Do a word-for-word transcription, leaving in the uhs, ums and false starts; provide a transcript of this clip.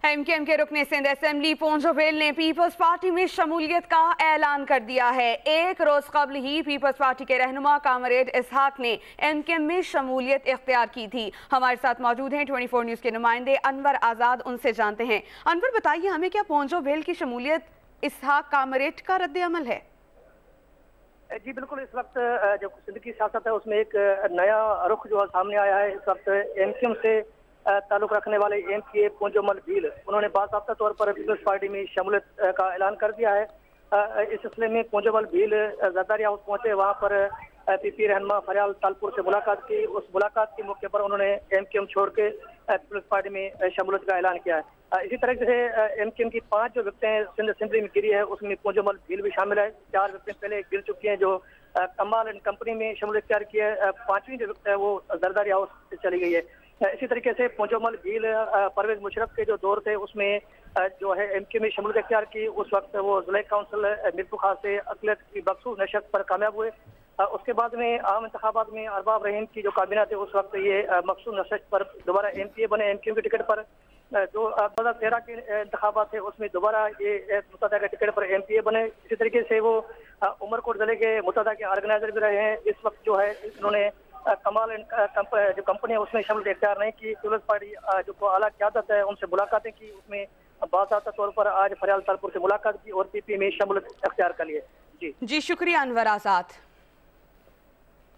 MQM के रुकने Sindh assembly पोंजोवेल ने पीपल्स पार्टी में शमूलियत का ऐलान कर दिया है। एक रोज कबल ही पीपल्स पार्टी के रहनुमा कामरेड इसहाक ने एमकेएम में शमूलियत इख्तियार की थी। हमारे साथ मौजूद हैं चौबीस न्यूज के नुमाइंदे अनवर आजाद, उनसे जानते हैं। अनवर, बताइए हमें, क्या पोंजोवेल की शमूलियत इसहाक कामरेड का रद्द अमल है? जी बिल्कुल, इस वक्त जो सिंध की सियासत है उसमें एक नया रुख जो सामने आया है। इस वक्त एमकेएम से ताल्लुक रखने वाले एमपीए पोंजोमल भील, उन्होंने बाकायदा तौर पर पीपल्स पार्टी में शमूलियत का ऐलान कर दिया है। इस सिलसिले में पोंजोमल भील जरदारी हाउस पहुंचे, वहां पर पीपी रहनुमा फरियाल तालपुर से मुलाकात की। उस मुलाकात के मौके पर उन्होंने एमकेएम छोड़ के पीपल्स पार्टी में शमूलियत का ऐलान किया है। इसी तरह से एमकेएम की पांच जो विकटें सिंध असेंबली में गिरी है उसमें पोंजोमल भील भी शामिल है। चार विकटें पहले गिर चुकी हैं जो कमाल एंड कंपनी में शमूलियत तैयार की है। पांचवी जो विकट है वो जरदारी हाउस से चली गई है। इसी तरीके से पोंजोमल भील परवेज मुशर्रफ के जो दौर थे उसमें जो है एमकेएम में शमूलियत इख्तियार की। उस वक्त वो जिला काउंसिल मीरपुर खास से अकलियत की बखसूस नशस्त पर कामयाब हुए। उसके बाद में आम इंतखाबात में अरबाब रहीम की जो काबीना थे उस वक्त ये मखसूस नशस्त पर दोबारा एमपीए बने। एमकेएम के टिकट पर जो दो हजार तेरह के इंतखाबात थे उसमें दोबारा ये मुतहदा के टिकट पर एमपीए बने। इसी तरीके से वो उमरकोट जिले के मुतहदा के ऑर्गेनाइजर भी रहे हैं। इस वक्त जो है इन्होंने कमाल जो कंपनी है उसमें शमूलियत इख्तियार नहीं की। पीपल्स पार्टी जो आला क़यादत है उनसे मुलाकातें की, उसमें बाकायदा तौर पर आज फरियाल तालपुर से मुलाकात की और पीपी में शमूलियत इख्तियार कर लिए। जी जी शुक्रिया अनवर आजाद।